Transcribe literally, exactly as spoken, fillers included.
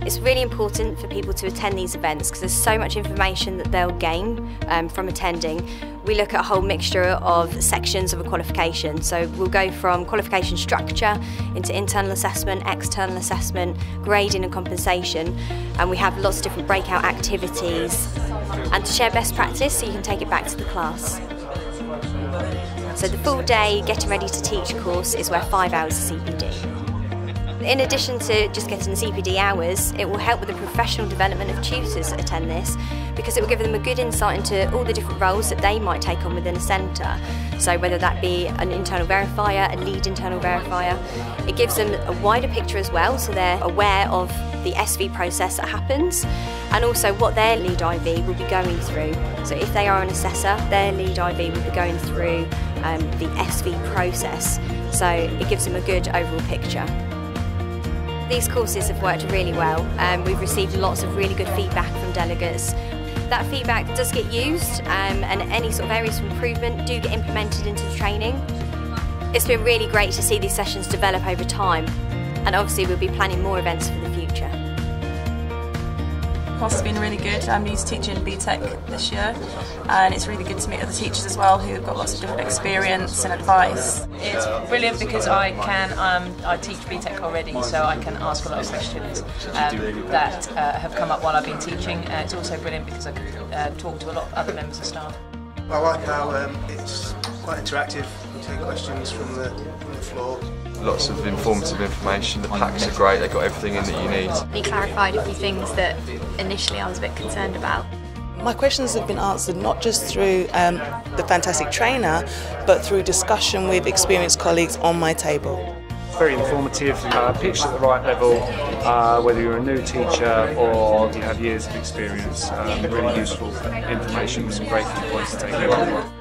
It's really important for people to attend these events because there's so much information that they'll gain um, from attending. We look at a whole mixture of sections of a qualification. So we'll go from qualification structure into internal assessment, external assessment, grading and compensation. And we have lots of different breakout activities and to share best practice so you can take it back to the class. So the full day Getting Ready to Teach course is worth five hours of C P D. In addition to just getting the C P D hours, it will help with the professional development of tutors that attend this because it will give them a good insight into all the different roles that they might take on within a centre. So whether that be an internal verifier, a lead internal verifier, it gives them a wider picture as well so they're aware of the S V process that happens and also what their lead I V will be going through. So if they are an assessor, their lead I V will be going through um, the S V process. So it gives them a good overall picture. These courses have worked really well. Um, we've received lots of really good feedback from delegates. That feedback does get used um, and any sort of areas of improvement do get implemented into the training. It's been really great to see these sessions develop over time and obviously we'll be planning more events for the future. The course has been really good. I'm used to teaching B TEC this year and it's really good to meet other teachers as well who have got lots of different experience and advice. It's brilliant because I can, um, I teach B TEC already so I can ask a lot of questions um, that uh, have come up while I've been teaching. Uh, it's also brilliant because I can uh, talk to a lot of other members of staff. I like how um, it's quite interactive, you take questions from the, from the floor. Lots of informative information, the packs are great, they've got everything in that you need. He clarified a few things that initially I was a bit concerned about. My questions have been answered not just through um, the fantastic trainer, but through discussion with experienced colleagues on my table. Very informative, uh, pitched at the right level, uh, whether you're a new teacher or you have years of experience. Um, really useful information with some great key points to take away.